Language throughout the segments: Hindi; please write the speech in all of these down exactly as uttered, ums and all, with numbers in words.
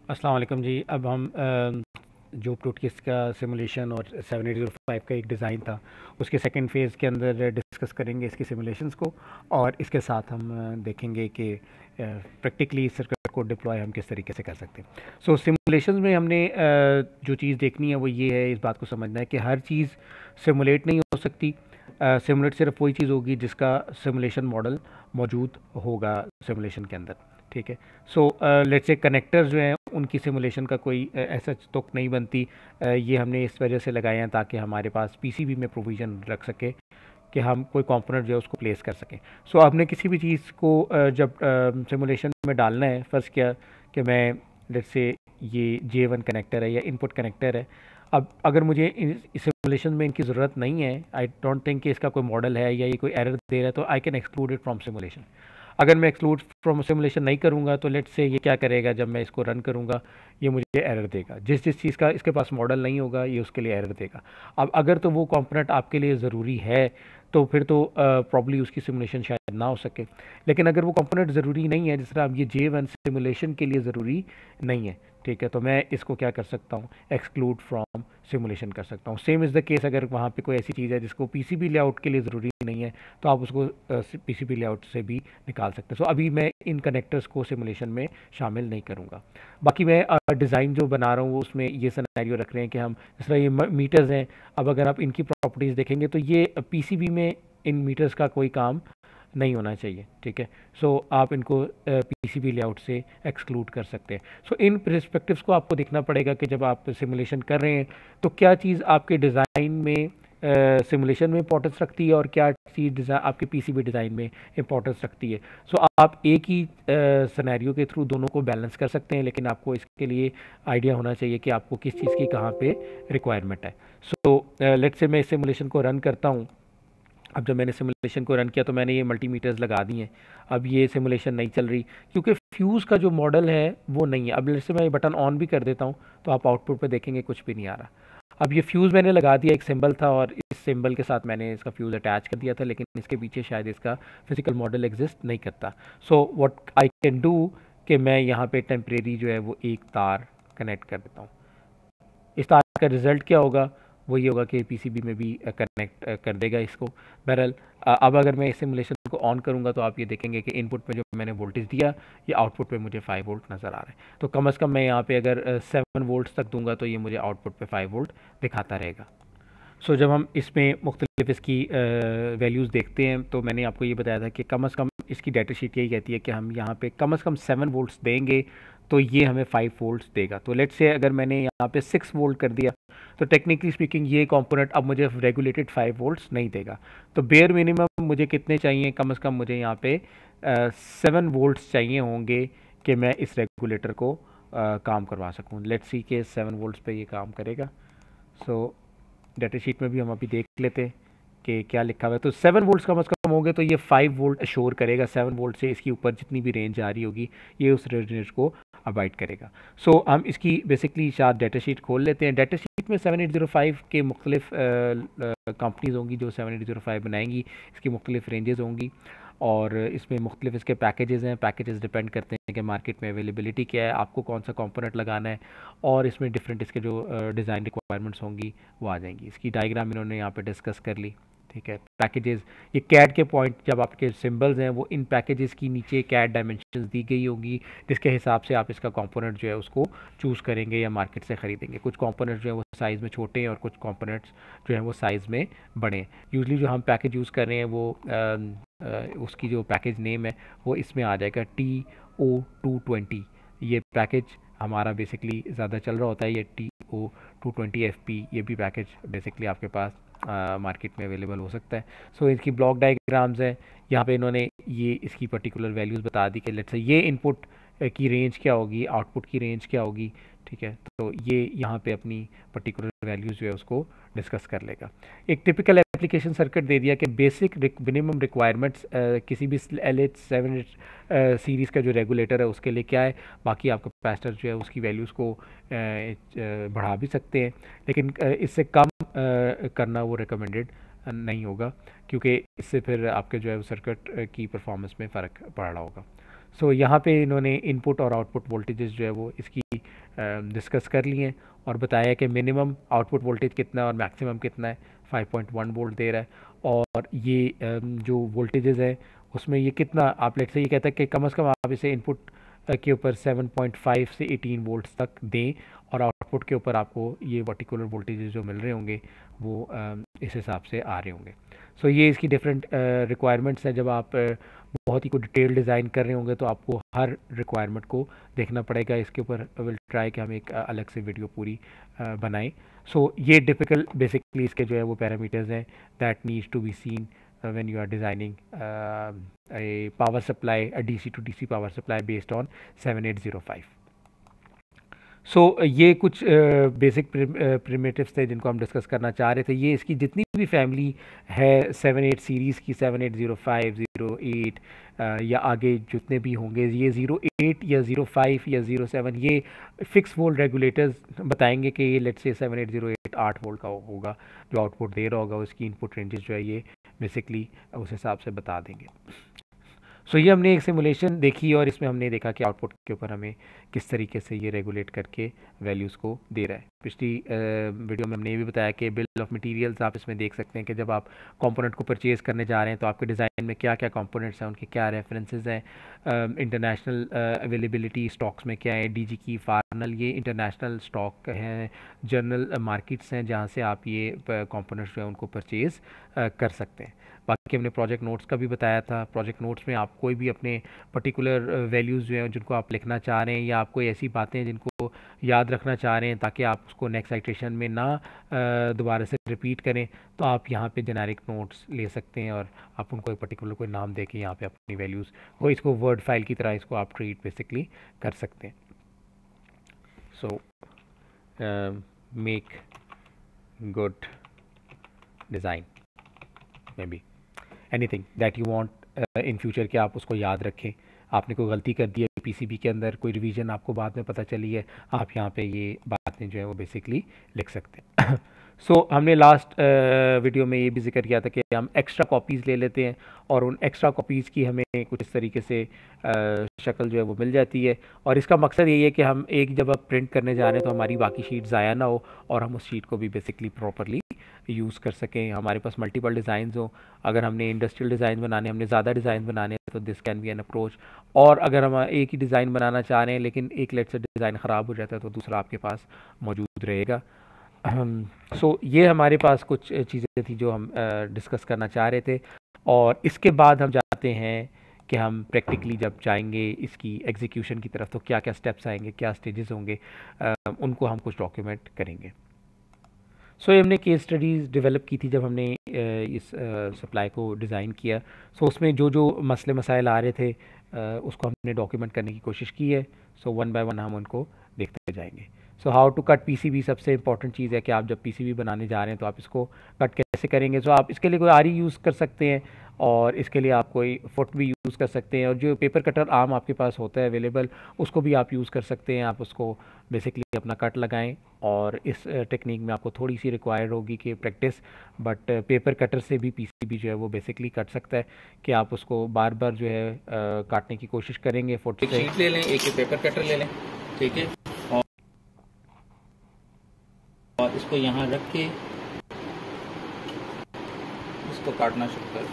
अस्सलाम वालेकुम जी। अब हम अ, जो प्रूटकिस का सिमुलेशन और सेवन एट ज़ीरो फाइव का एक डिज़ाइन था, उसके सेकंड फेज़ के अंदर डिस्कस करेंगे इसकी सिमुलेशंस को, और इसके साथ हम अ, देखेंगे कि प्रैक्टिकली सर्किट को डिप्लॉय हम किस तरीके से कर सकते हैं। सो so, सिमुलेशंस में हमने अ, जो चीज़ देखनी है वो ये है, इस बात को समझना है कि हर चीज़ सिमुलेट नहीं हो सकती। सिमुलेट सिर्फ वही चीज़ होगी जिसका सिमुलेशन मॉडल मौजूद होगा सिमुलेशन के अंदर। ठीक है। सो लेट्स से कनेक्टर्स जो हैं उनकी सिमुलेशन का कोई uh, ऐसा तुक नहीं बनती। uh, ये हमने इस वजह से लगाए हैं ताकि हमारे पास पीसीबी में प्रोविज़न रख सके कि हम कोई कंपोनेंट जो है उसको प्लेस कर सकें। सो so, आपने किसी भी चीज़ को uh, जब सिमुलेशन uh, में डालना है, फर्स्ट क्या कि मैं लेट्स से ये जे वन कनेक्टर है या इनपुट कनेक्टर है। अब अगर मुझे इस सिमुलेशन में इनकी ज़रूरत नहीं है, आई डोंट थिंक कि इसका कोई मॉडल है या ये कोई एरर दे रहा है, तो I can exclude it from simulation. अगर मैं एक्सक्लूड फ्रॉम सिमुलेशन नहीं करूँगा तो लेट्स से ये क्या करेगा, जब मैं इसको रन करूँगा ये मुझे एरर देगा। जिस जिस चीज़ का इसके पास मॉडल नहीं होगा ये उसके लिए एरर देगा। अब अगर तो वो कंपोनेंट आपके लिए ज़रूरी है तो फिर तो प्रॉब्ली uh, उसकी सिमुलेशन शायद ना हो सके। लेकिन अगर वो कंपोनेंट ज़रूरी नहीं है, जिस तरह अब ये जे वन सिमुलेशन के लिए ज़रूरी नहीं है, ठीक है, तो मैं इसको क्या कर सकता हूँ, एक्सक्लूड फ्रॉम सिमुलेशन कर सकता हूँ। सेम इज़ द केस अगर वहाँ पे कोई ऐसी चीज़ है जिसको पीसीबी लेआउट के लिए ज़रूरी नहीं है तो आप उसको पीसीबी लेआउट से भी निकाल सकते हैं। सो so, अभी मैं इन कनेक्टर्स को सिमुलेशन में शामिल नहीं करूँगा। बाकी मैं डिज़ाइन जो बना रहा हूँ उसमें ये सिनेरियो रख रहे हैं कि हम जिस तरह ये मीटर्स हैं, अब अगर आप इनकी प्रॉपर्टीज़ देखेंगे तो ये पीसीबी में इन मीटर्स का कोई काम नहीं होना चाहिए। ठीक है। सो so, आप इनको पीसीबी लेआउट से एक्सक्लूड कर सकते हैं। सो so, इन पर्सपेक्टिव्स को आपको देखना पड़ेगा कि जब आप सिमुलेशन कर रहे हैं तो क्या चीज़ आपके डिज़ाइन में सिमुलेशन uh, में इंपॉर्टेंस रखती है और क्या चीज़ डिज़ाइन आपके पीसीबी डिज़ाइन में इंपॉर्टेंस रखती है। सो so, आप एक ही सिनेरियो uh, के थ्रू दोनों को बैलेंस कर सकते हैं, लेकिन आपको इसके लिए आइडिया होना चाहिए कि आपको किस चीज़ की कहाँ पे रिक्वायरमेंट है। सो लेट्स से मैं इस सिमुलेशन को रन करता हूँ। अब जब मैंने सिमुलेशन को रन किया तो मैंने ये मल्टीमीटर्स लगा दिए हैं। अब ये सिमुलेशन नहीं चल रही क्योंकि फ्यूज़ का जो मॉडल है वो नहीं है। अब जैसे मैं ये बटन ऑन भी कर देता हूँ तो आप आउटपुट पे देखेंगे कुछ भी नहीं आ रहा। अब ये फ्यूज़ मैंने लगा दिया, एक सिंबल था और इस सिंबल के साथ मैंने इसका फ्यूज़ अटैच कर दिया था, लेकिन इसके पीछे शायद इसका फिजिकल मॉडल एग्जिस्ट नहीं करता। So what I can do कि मैं यहाँ पे टेम्परेरी जो है वो एक तार कनेक्ट कर देता हूँ। इस तार का रिज़ल्ट क्या होगा, वो ये होगा कि पीसीबी में भी कनेक्ट कर देगा इसको। बहरहाल अब अगर मैं इस सिमुलेशन को ऑन करूंगा तो आप ये देखेंगे कि इनपुट में जो मैंने वोल्टेज दिया ये आउटपुट पे मुझे फाइव वोल्ट नज़र आ रहा है। तो कम अज़ कम मैं यहाँ पे अगर सेवन वोल्ट तक दूंगा तो ये मुझे आउटपुट पे फाइव वोल्ट दिखाता रहेगा। सो so, जब हम इसमें मुख्तलिफ इसकी वैल्यूज़ देखते हैं तो मैंने आपको ये बताया था कि कम अज़ कम इसकी डाटा शीट यही कहती है कि हम यहाँ पे कम अज़ कम सेवन वोल्ट्स देंगे तो ये हमें फाइव वोल्ट्स देगा। तो लेट्स से अगर मैंने यहाँ पे सिक्स वोल्ट कर दिया तो टेक्निकली स्पीकिंग ये कंपोनेंट अब मुझे रेगुलेटेड फाइव वोल्ट्स नहीं देगा। तो बेयर मिनिमम मुझे कितने चाहिए, कम अज़ कम मुझे यहाँ पे सेवन वोल्ट्स चाहिए होंगे कि मैं इस रेगुलेटर को आ, काम करवा सकूँ। लेट्स सी के सेवन वोल्ट्स पे ये काम करेगा। सो so, डाटा शीट में भी हम अभी देख लेते हैं कि क्या लिखा हुआ है। तो सेवन वोल्ट्स कम अज़ कम होंगे तो ये फाइव वोल्ट अशोर करेगा। सेवन वोल्ट से इसकी ऊपर जितनी भी रेंज आ रही होगी ये उस रेंज को अवॉइड करेगा। सो so, हम इसकी बेसिकली चार डाटा शीट खोल लेते हैं। डाटा शीट में सेवन एट ज़ीरो फाइव के मुख्तलिफ कंपनीज़ होंगी जो सेवन एट ज़ीरो फाइव बनाएंगी, इसकी मुख्तलिफ रेंजेस होंगी और इसमें मुख्तलिफ इसके पैकेजेस हैं। पैकेजेस डिपेंड करते हैं कि मार्केट में अवेलेबिलिटी क्या है, आपको कौन सा कंपोनेंट लगाना है और इसमें डिफरेंट इसके जो डिज़ाइन रिक्वायरमेंट्स होंगी वो आ जाएंगी। इसकी डायग्राम इन्होंने यहाँ पे डिस्कस कर ली। ठीक है। पैकेजेस, ये कैड के पॉइंट जब आपके सिंबल्स हैं वो इन पैकेजेस की नीचे कैड डायमेंशंस दी गई होगी, जिसके हिसाब से आप इसका कंपोनेंट जो है उसको चूज़ करेंगे या मार्केट से ख़रीदेंगे। कुछ कंपोनेंट्स जो है वो साइज़ में छोटे हैं और कुछ कंपोनेंट्स जो है वो साइज़ में बड़े हैं। यूजली जो हम पैकेज यूज़ कर रहे हैं वो आ, आ, उसकी जो पैकेज नेम है वो इसमें आ जाएगा टी ओ टू ट्वेंटी। ये पैकेज हमारा बेसिकली ज़्यादा चल रहा होता है, ये T O two twenty F P, ये भी पैकेज बेसिकली आपके पास मार्केट में अवेलेबल हो सकता है। सो so, इसकी ब्लॉक डायग्राम्स है, यहाँ पे इन्होंने ये इसकी पर्टिकुलर वैल्यूज़ बता दी कि लेट्स से ये इनपुट की रेंज क्या होगी, आउटपुट की रेंज क्या होगी। ठीक है। तो ये यहाँ पे अपनी पर्टिकुलर वैल्यूज़ जो है उसको डिस्कस कर लेगा। एक टिपिकल एप्लीकेशन सर्किट दे दिया कि बेसिक मिनिमम रिक्वायरमेंट्स किसी भी L H seven eight series का जो रेगुलेटर है उसके लिए क्या है। बाकी आपका कैपेसिटर जो है उसकी वैल्यूज़ को बढ़ा भी सकते हैं, लेकिन इससे कम करना वो रिकमेंडेड नहीं होगा क्योंकि इससे फिर आपके जो है सर्किट की परफॉर्मेंस में फ़र्क पड़ रहा होगा। सो so, यहाँ पे इन्होंने इनपुट और आउटपुट वोल्टेजेस जो है वो इसकी डिस्कस कर लिए हैं और बताया कि मिनिमम आउटपुट वोल्टेज कितना है और मैक्सिमम कितना है। फाइव पॉइंट वन वोल्ट दे रहा है, और ये um, जो वोल्टेजेस है उसमें ये कितना, आप लेट से ये कहता है कि कम से कम आप इसे इनपुट के ऊपर सेवन पॉइंट फाइव से एटीन वोल्ट्स तक दें, और आउटपुट के ऊपर आपको ये पर्टिकुलर वोल्टेजेस जो मिल रहे होंगे वो um, इस हिसाब से आ रहे होंगे। सो so, ये इसकी डिफरेंट रिक्वायरमेंट्स हैं। जब आप uh, बहुत ही कोई डिटेल डिज़ाइन कर रहे होंगे तो आपको हर रिक्वायरमेंट को देखना पड़ेगा। इसके ऊपर विल ट्राई कि हम एक uh, अलग से वीडियो पूरी uh, बनाएं। सो so, ये डिपिकल बेसिकली इसके जो है वो पैरामीटर्स हैं that needs to be seen when you are designing uh, a power supply, a D C to D C power supply based on seven eight zero five. So so, ये कुछ बेसिक प्रिमिटिव्स थे जिनको हम डिस्कस करना चाह रहे थे। ये इसकी जितनी भी फैमिली है सेवन एट सीरीज़ की, seven eight zero five, zero eight या आगे जितने भी होंगे, ये ज़ीरो एट या ज़ीरो फाइव या ज़ीरो सेवन, ये फिक्स वोल्ट रेगुलेटर्स बताएंगे कि ये let's say seven eight zero eight आठ वोल्ट का होगा जो आउटपुट दे रहा होगा, उसकी इनपुट रेंजेस जो है ये बेसिकली उस हिसाब से बता देंगे। सो so, ये हमने एक सिमुलेशन देखी और इसमें हमने देखा कि आउटपुट के ऊपर हमें किस तरीके से ये रेगुलेट करके वैल्यूज़ को दे रहा है। पिछली वीडियो में हमने ये भी बताया कि बिल ऑफ मटेरियल्स आप इसमें देख सकते हैं कि जब आप कंपोनेंट को परचेज़ करने जा रहे हैं तो आपके डिज़ाइन में क्या क्या कंपोनेंट्स हैं, उनके क्या रेफरेंसेस हैं, इंटरनेशनल अवेलेबिलिटी स्टॉक्स में क्या है, डीजी की, फार्नल, ये इंटरनेशनल स्टॉक हैं, जर्नल मार्केट्स हैं जहाँ से आप ये कंपोनेंट्स जो है उनको परचेज़ कर सकते हैं। बाकी हमने प्रोजेक्ट नोट्स का भी बताया था। प्रोजेक्ट नोट्स में आप कोई भी अपने पर्टिकुलर वैल्यूज़ जो हैं जिनको आप लिखना चाह रहे हैं, या आप कोई ऐसी बातें हैं जिनको याद रखना चाह रहे हैं ताकि आप उसको नेक्स्ट साइटेशन में ना दोबारा से रिपीट करें, तो आप यहाँ पे जेनेरिक नोट्स ले सकते हैं और आप उनको एक पर्टिकुलर कोई नाम दे के यहाँ पे अपनी वैल्यूज़ को इसको वर्ड फाइल की तरह इसको आप ट्रीट बेसिकली कर सकते हैं। So make good design, may be anything that you want in future कि आप उसको याद रखें। आपने कोई गलती कर दी है पीसीबी के अंदर, कोई रिवीजन आपको बाद में पता चली है, आप यहाँ पे ये बातें जो है वो बेसिकली लिख सकते हैं। सो so, हमने लास्ट वीडियो में ये भी जिक्र किया था कि हम एक्स्ट्रा कॉपीज़ ले लेते हैं और उन एक्स्ट्रा कॉपीज़ की हमें कुछ इस तरीके से uh, शक्ल जो है वो मिल जाती है, और इसका मकसद यही है कि हम एक जब आप प्रिंट करने जा रहे हैं तो हमारी बाकी शीट ज़ाया ना हो और हम उस शीट को भी बेसिकली प्रॉपरली यूज़ कर सकें, हमारे पास मल्टीपल डिज़ाइंस हो। अगर हमने इंडस्ट्रियल डिज़ाइन बनाने, हमने ज़्यादा डिज़ाइन बनाने तो this can be an approach. और अगर हम एक ही डिज़ाइन बनाना चाह रहे हैं लेकिन एक लेट से डिज़ाइन ख़राब हो जाता है तो दूसरा आपके पास मौजूद रहेगा। सो so, ये हमारे पास कुछ चीज़ें थी जो हम डिस्कस uh, करना चाह रहे थे, और इसके बाद हम जाते हैं कि हम प्रैक्टिकली जब जाएंगे इसकी एग्जीक्यूशन की तरफ तो क्या क्या स्टेप्स आएंगे, क्या स्टेजेस होंगे, uh, उनको हम कुछ डॉक्यूमेंट करेंगे। सो so, हमने केस स्टडीज़ डेवलप की थी जब हमने इस सप्लाई को डिज़ाइन किया। सो so, उसमें जो जो मसले मसाइल आ रहे थे उसको हमने डॉक्यूमेंट करने की कोशिश की है। सो वन बाय वन हम उनको देखते जाएंगे। So how to cut PCB, सबसे इंपॉर्टेंट चीज़ है कि आप जब पीसीबी बनाने जा रहे हैं तो आप इसको कट कैसे करेंगे। सो so, आप इसके लिए कोई आरी यूज़ कर सकते हैं और इसके लिए आप कोई फुट भी यूज़ कर सकते हैं, और जो पेपर कटर आम आपके पास होता है अवेलेबल उसको भी आप यूज़ कर सकते हैं। आप उसको बेसिकली अपना कट लगाएं, और इस टेक्निक में आपको थोड़ी सी रिक्वायर्ड होगी कि प्रैक्टिस, बट पेपर कटर से भी पीसीबी जो है वो बेसिकली कट सकता है कि आप उसको बार बार जो है आ, काटने की कोशिश करेंगे। फुट एक शीट ले लें, एक पेपर कटर ले लें, ठीक है, और इसको यहाँ रख के इसको काटना शुरू कर।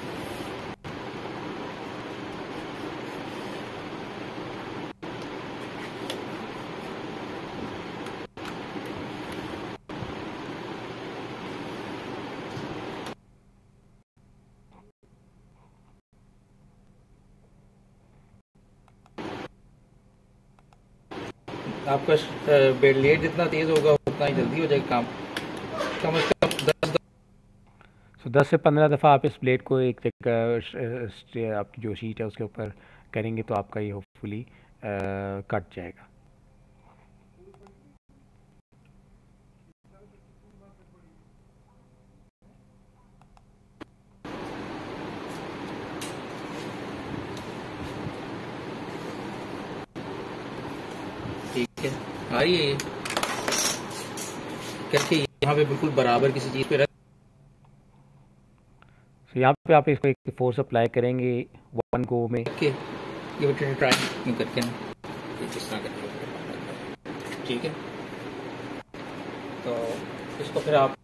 आपका ब्लेड जितना तेज होगा उतना ही जल्दी हो जाएगा काम। कम से कम दस सो दस से पंद्रह दफ़ा आप इस ब्लेड को एक जगह आपकी जो शीट है उसके ऊपर करेंगे तो आपका ये होपफुली कट जाएगा। ठीक है, आ रही है ये करके यहाँ पे बिल्कुल बराबर किसी चीज़ पे रख। so, यहाँ पे आप इसको एक फोर्स अप्लाई करेंगे वन गो में, okay. ये बटन ट्राई करके ना इस तरह करके, ठीक है। तो इसको फिर आप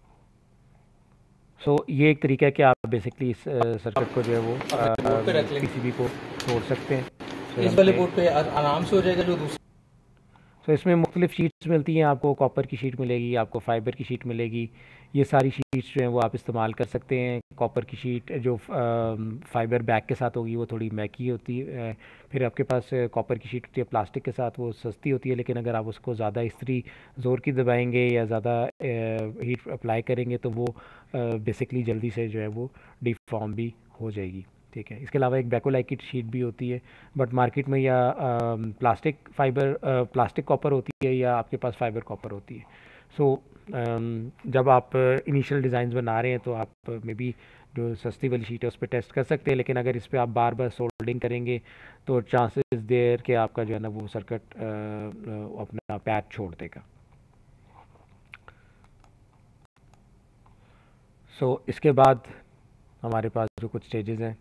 सो so, ये एक तरीका है कि आप बेसिकली इस सर्किट को जो है वो पीसीबी को जोड़ सकते हैं। so, इस वाले बोर्ड पे आराम से हो जाएगा। जो दूसरा सो so, इसमें मुख्तलिफ शीट्स मिलती हैं आपको, कॉपर की शीट मिलेगी, आपको फाइबर की शीट मिलेगी। ये सारी शीट्स जो हैं वो आप इस्तेमाल कर सकते हैं। कॉपर की शीट जो फाइबर बैग के साथ होगी वो थोड़ी महंगी होती है। फिर आपके पास कॉपर की शीट होती है प्लास्टिक के साथ, वो सस्ती होती है, लेकिन अगर आप उसको ज़्यादा इस्त्री ज़ोर की दबाएंगे या ज़्यादा हीट अप्लाई करेंगे तो वो बेसिकली जल्दी से जो है वो डिफॉर्म भी हो जाएगी, ठीक है। इसके अलावा एक बैकोलाइकेट शीट भी होती है, बट मार्केट में या प्लास्टिक फाइबर प्लास्टिक कॉपर होती है या आपके पास फाइबर कॉपर होती है। सो so, जब आप इनिशियल डिज़ाइंस बना रहे हैं तो आप मे बी जो सस्ती वाली शीट है उस पर टेस्ट कर सकते हैं, लेकिन अगर इस पर आप बार बार सोल्डिंग करेंगे तो चांसेस देर कि आपका जो है ना वो सर्किट अपना पैच छोड़ देगा। सो so, इसके बाद हमारे पास जो कुछ स्टेजेस हैं,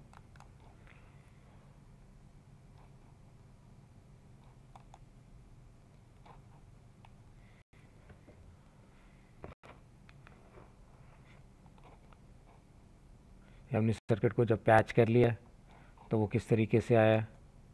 हमने सर्किट को जब पैच कर लिया तो वो किस तरीके से आया।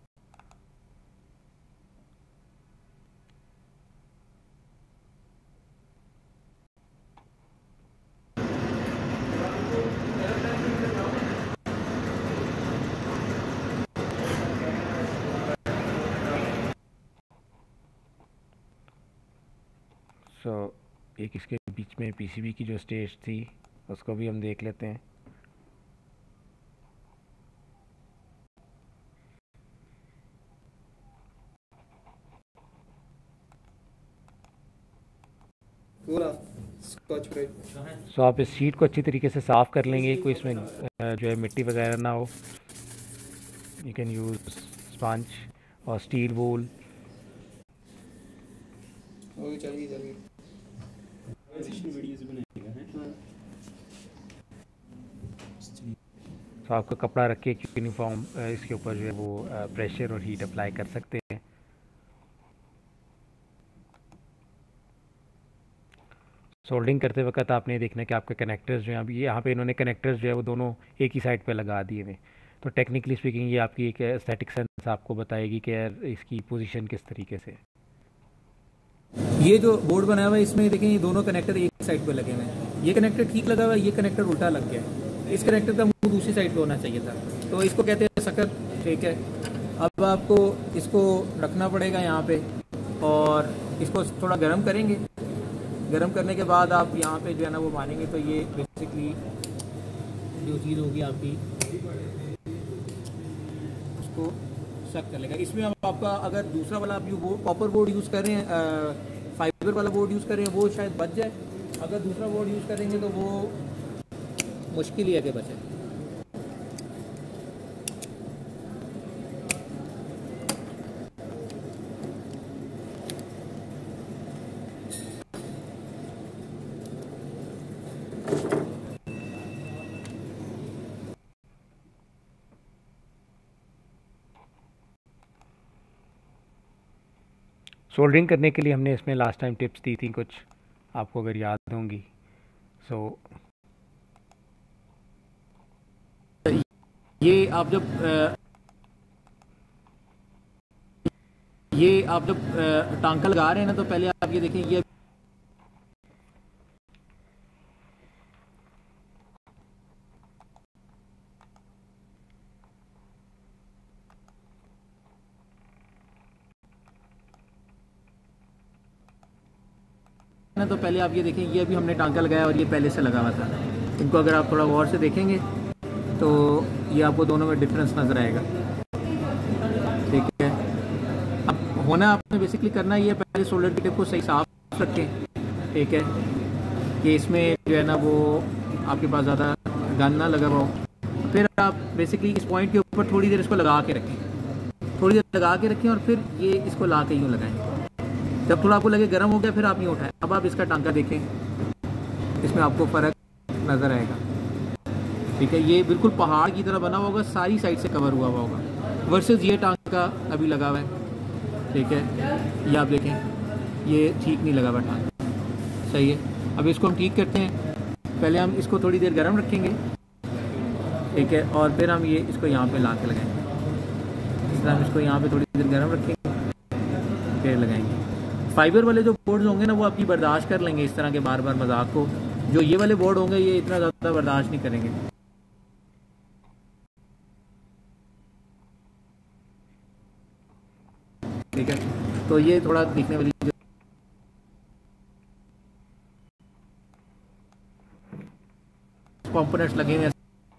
सो so, एक इसके बीच में पीसीबी की जो स्टेज थी उसको भी हम देख लेते हैं। सो so, आप इस शीट को अच्छी तरीके से साफ़ कर लेंगे, कोई इसमें जो है मिट्टी वगैरह ना हो। यू कैन यूज़ स्पंज और स्टील वूल। तो आपका कपड़ा रख के यूनिफॉर्म इसके ऊपर जो है वो प्रेशर और हीट अप्लाई कर सकते हैं। सोल्डिंग करते वक्त आपने देखना कि आपके कनेक्टर्स जो हैं, अभी यहाँ पे इन्होंने कनेक्टर्स जो है वो दोनों एक ही साइड पे लगा दिए हुए। तो टेक्निकली स्पीकिंग ये आपकी एक एस्थेटिक सेंस आपको बताएगी कि यार इसकी पोजीशन किस तरीके से। ये जो बोर्ड बनाया हुआ है इसमें देखें, ये दोनों कनेक्टर एक साइड पे लगे हुए हैं। ये कनेक्टर ठीक लगा हुआ है, ये कनेक्टर उल्टा लग गया है। इस कनेक्टर का मुंह दूसरी साइड पे होना चाहिए था, तो इसको कहते हैं सकत, ठीक है। अब आपको इसको रखना पड़ेगा यहाँ पे और इसको थोड़ा गर्म करेंगे। गर्म करने के बाद आप यहाँ पे जो है ना वो मानेंगे तो ये बेसिकली जो चीज़ होगी आपकी उसको सक कर लेगा। इसमें अब आपका अगर दूसरा वाला आप जो कॉपर बोर्ड यूज़ कर रहे हैं, फाइबर वाला बोर्ड यूज़ कर रहे हैं, वो शायद बच जाए। अगर दूसरा बोर्ड यूज़ करेंगे तो वो मुश्किल ही है कि बचे। सोल्डरिंग करने के लिए हमने इसमें लास्ट टाइम टिप्स दी थी कुछ, आपको अगर याद होंगी। सो so, ये आप जब ये आप जब टांका लगा रहे हैं ना तो पहले आप ये देखें, ये ना तो पहले आप ये देखें, ये अभी हमने टांका लगाया और ये पहले से लगा हुआ था। इनको अगर आप थोड़ा गौर से देखेंगे तो ये आपको दोनों में डिफरेंस नज़र आएगा, ठीक है। अब होना आपने बेसिकली करना ये, पहले सोल्डर की टिप को सही साफ रखें, ठीक है, कि इसमें जो है ना वो आपके पास ज़्यादा गन ना लगा हुआ हो। फिर आप बेसिकली इस पॉइंट के ऊपर थोड़ी देर इसको लगा के रखें, थोड़ी देर लगा के रखें और फिर ये इसको ला के यूँ लगाएं। जब थोड़ा आपको लगे गर्म हो गया फिर आप यूँ उठाएं। अब आप इसका टांका देखें, इसमें आपको फ़र्क नज़र आएगा, ठीक है। ये बिल्कुल पहाड़ की तरह बना हुआ होगा, सारी साइड से कवर हुआ हुआ होगा, वर्सेस ये टांका अभी लगा हुआ है, ठीक है, ये आप देखें ये ठीक नहीं लगा हुआ टांका, सही है। अब इसको हम ठीक करते हैं, पहले हम इसको थोड़ी देर गर्म रखेंगे, ठीक है, और फिर हम ये इसको यहाँ पे ला के लगाएंगे। इस तरह हम इसको यहाँ पे थोड़ी देर गर्म रखेंगे, फिर लगाएंगे। फाइबर वाले जो बोर्ड्स होंगे ना वो आपकी बर्दाश्त कर लेंगे इस तरह के बार बार मजाक को, जो ये वाले बोर्ड होंगे ये इतना ज़्यादा बर्दाश्त नहीं करेंगे। ठीक है, तो ये थोड़ा दिखने वाली कंपोनेंट्स लगे हुए हैं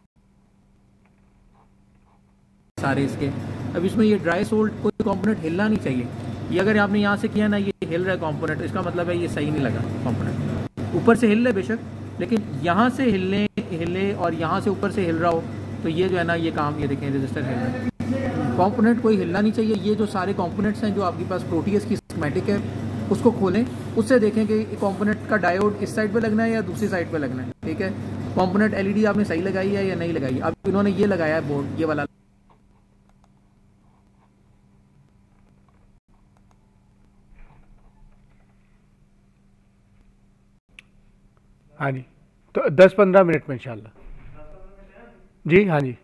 सारे इसके। अब इसमें ये ड्राई सोल्ड कोई कंपोनेंट हिलना नहीं चाहिए, ये अगर आपने यहाँ से किया ना ये हिल रहा है कंपोनेंट, इसका मतलब है ये सही नहीं लगा कंपोनेंट। ऊपर से हिल रहे बेशक, लेकिन यहाँ से हिलने हिले और यहाँ से ऊपर से हिल रहा हो तो ये जो है ना ये काम, ये देखें रजिस्टर हिल रहा है, कंपोनेंट कोई हिलना नहीं चाहिए। ये जो सारे कंपोनेंट्स हैं जो आपके पास प्रोटीएस की स्कीमेटिक है उसको खोलें, उससे देखें कि कंपोनेंट का डायोड इस साइड पे लगना है या दूसरी साइड पे लगना है, ठीक है। कंपोनेंट एलईडी आपने सही लगाई है या नहीं लगाई। अब इन्होंने ये लगाया है बोर्ड, ये वाला हाँ जी, तो दस पंद्रह मिनट में इंशाल्लाह जी। हाँ जी,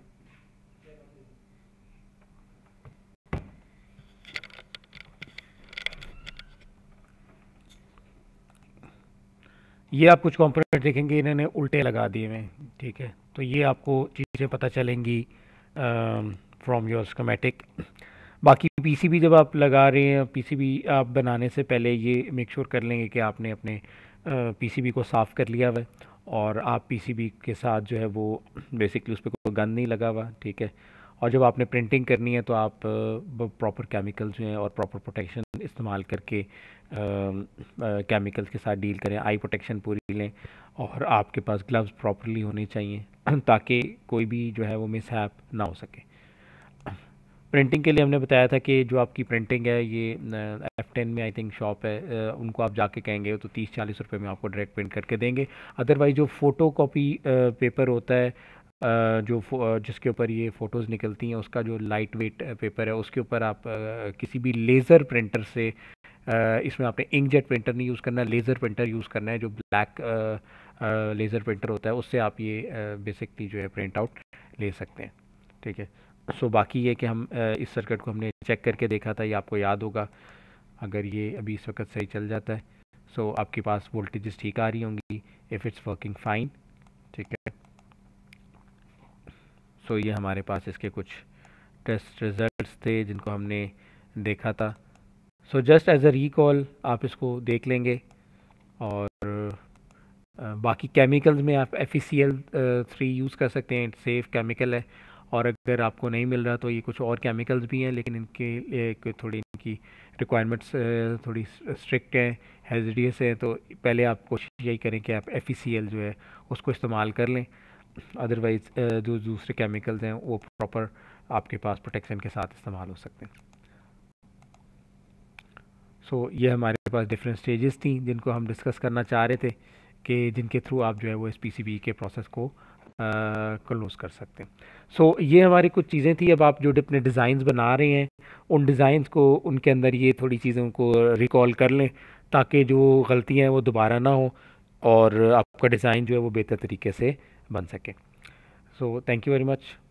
ये आप कुछ कंपोनेंट देखेंगे इन्होंने उल्टे लगा दिए हैं, ठीक है, तो ये आपको चीज़ें पता चलेंगी फ्रॉम योर स्कीमेटिक। बाकी पीसीबी जब आप लगा रहे हैं, पीसीबी आप बनाने से पहले ये मेक श्योर कर लेंगे कि आपने अपने पीसीबी को साफ़ कर लिया हुआ है और आप पीसीबी के साथ जो है वो बेसिकली उस पर कोई गंद नहीं लगा हुआ, ठीक है। और जब आपने प्रिंटिंग करनी है तो आप प्रॉपर केमिकल जो हैं और प्रॉपर प्रोटेक्शन इस्तेमाल करके केमिकल्स के साथ डील करें, आई प्रोटेक्शन पूरी लें और आपके पास ग्लव्स प्रॉपरली होने चाहिए ताकि कोई भी जो है वो मिसहैप ना हो सके। प्रिंटिंग के लिए हमने बताया था कि जो आपकी प्रिंटिंग है ये एफ टेन में आई थिंक शॉप है, उनको आप जाके कहेंगे तो तीस चालीस रुपए में आपको डायरेक्ट प्रिंट करके देंगे। अदरवाइज जो फ़ोटो कॉपी पेपर होता है जो जिसके ऊपर ये फ़ोटोज़ निकलती हैं उसका जो लाइट वेट पेपर है उसके ऊपर आप किसी भी लेज़र प्रिंटर से, इसमें आपने इंकजेट प्रिंटर नहीं यूज़ करना है, लेज़र प्रिंटर यूज़ करना है जो ब्लैक लेज़र प्रिंटर होता है, उससे आप ये बेसिकली जो है प्रिंट आउट ले सकते हैं, ठीक है। सो so, बाकी ये कि हम इस सर्किट को हमने चेक करके देखा था, ये आपको याद होगा, अगर ये अभी इस वक्त सही चल जाता है सो so, आपके पास वोल्टेजेस ठीक आ रही होंगी, इफ़ इट्स वर्किंग फाइन, ठीक है। सो so, ये हमारे पास इसके कुछ टेस्ट रिज़ल्ट्स थे जिनको हमने देखा था। So just as a recall आप इसको देख लेंगे और आ, बाकी केमिकल्स में आप F E C L three use कर सकते हैं, सेफ़ केमिकल है। और अगर आपको नहीं मिल रहा तो ये कुछ और केमिकल्स भी हैं लेकिन इनके लिए थोड़ी इनकी रिक्वायरमेंट्स थोड़ी स्ट्रिक्ट हैं, हैज़र्डियस है, तो पहले आप कोशिश यही करें कि आप एफ ई सी एल जो है उसको इस्तेमाल कर लें। अदरवाइज़ जो दूसरे केमिकल्स हैं वो प्रॉपर आपके पास प्रोटेक्शन के साथ इस्तेमाल हो सकते हैं। सो so, ये हमारे पास डिफरेंट स्टेजेस थी जिनको हम डिस्कस करना चाह रहे थे कि जिनके थ्रू आप जो है वो इस पी सी बी के प्रोसेस को क्लोज़ कर सकते हैं। सो so, ये हमारी कुछ चीज़ें थी। अब आप जो अपने डिज़ाइंस बना रहे हैं उन डिज़ाइंस को उनके अंदर ये थोड़ी चीज़ों को रिकॉल कर लें ताकि जो गलतियाँ हैं वो दोबारा ना हो और आपका डिज़ाइन जो है वो बेहतर तरीके से बन सके। So thank you very much.